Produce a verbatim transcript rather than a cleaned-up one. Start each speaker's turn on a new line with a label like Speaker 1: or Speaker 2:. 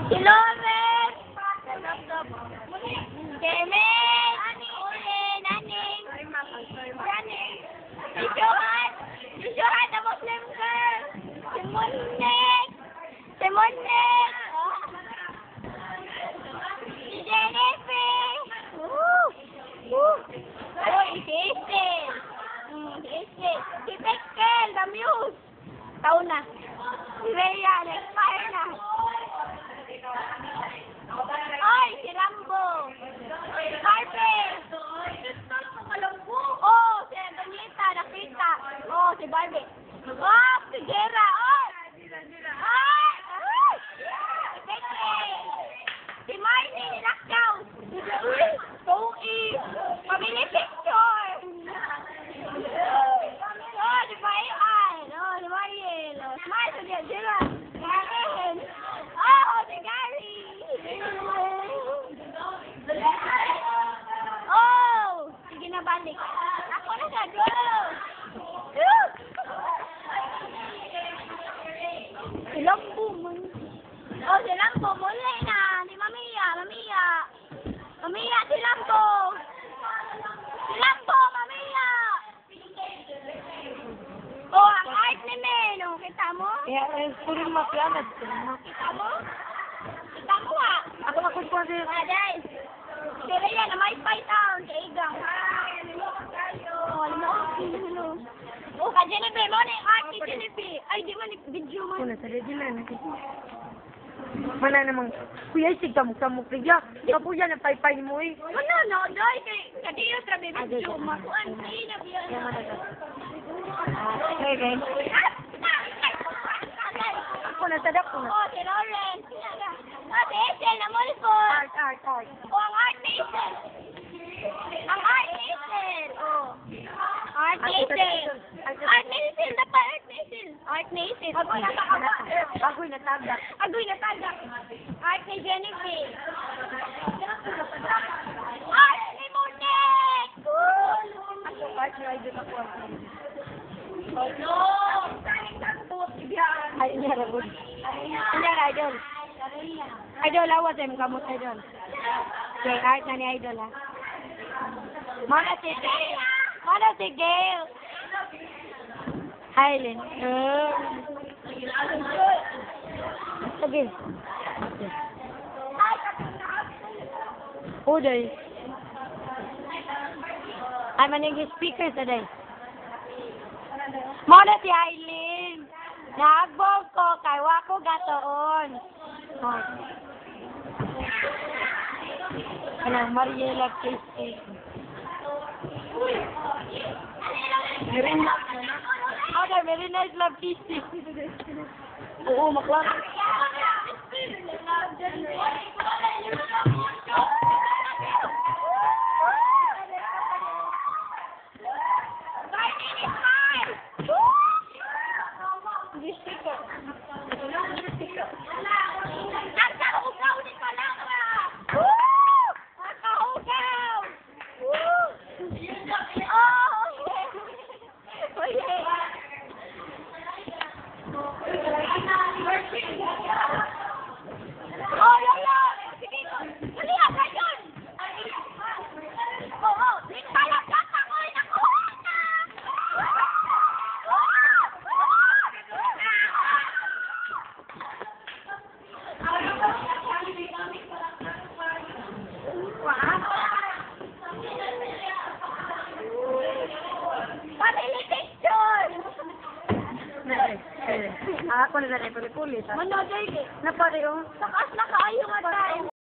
Speaker 1: Si Loren! Kemen! Uli! Naning! Naning! Si Johan! Si Johan, the Muslim girl! Si Monik! Si Monik! Si Jennifer! Woo! Woo! Oh, si Estel! Hmm, si Estel! Si Peskel, the Muse! Taon na! Si Rhea, nag-expire na! Ay, si Rambo! Barbie! Oh, si Antonita, nakita! Oh, si Barbie! Oh, si Jera! Oh! Ay! Ay! Si Becky! Si Marnie, nilakaw! Toei! Pamili picture! Oh, si Bayan! Oh, si Mariel! Oh, smile to the Jera! Karen! Oh, si Gary! Oh! Sige na balik. Ako na sa go! Si Lambo mo. Oh, si Lambo. Muli na. Si Mamiya. Mamiya. Mamiya, si Lambo. Si Lambo, Mamiya. Oh, ang art ni Men. Oh, kita mo?
Speaker 2: Kaya, eh, puro mapianad.
Speaker 1: Kita mo? Kita mo ah.
Speaker 2: Ako na kung pwede.
Speaker 1: Ah, guys. Sila yan, na may fight town sa Igang. Oh, alam mo, ano? Oh, ka Jennifer, mo na yung art ni Jennifer. Ay, di man, video man.
Speaker 2: Una, sa ready na. Mana namang, kuya, isig ka mo sa mo, kaya, kapuya na pay-pay mo eh.
Speaker 1: Ano, no, doy, kay kadiyo trabe video. Makuan, ay, nabiyan.
Speaker 2: Okay, okay. Ako na, sadak ko na.
Speaker 1: Oh, si Lauren. Oh, si Esel, na mo ko.
Speaker 2: Art, art, art.
Speaker 1: Oh, ang art ni Esel. Ang art ni Esel. Oh. Art ni Esel. Art ni Esel. Dapat art ni Esel. Art ni Esel. Agoy na tagak.
Speaker 2: Agoy na tagak.
Speaker 1: Agoy na tagak. Art ni Jennifer. Art ni Monik.
Speaker 2: Ako, art ni Idol ako.
Speaker 1: No.
Speaker 2: Ay, hindi na rin. Hindi na, Idol. Idol, awas eh, kamot Idol. Okay, art na ni Idol ha. Mana si Gail. Mana si Gail. Hi, Lynn. Uh, Sige. Uday. Ay, manig speaker today. Mana si Aileen. Nagbog ko, kay wako gatoon. Oh. Kanang Mariela Casey. Very nice. Okay, very nice love Casey. Oo, maklaro.
Speaker 1: Oh, Lola! Sige, dali ah, ngayon! Oo, oh, di talaga ako'y nakuha na! Family picture!
Speaker 2: Ako na rin, puli-puli.
Speaker 1: Manodoy ka.
Speaker 2: Napari, oh.
Speaker 1: Takas na kaayo nga tayo.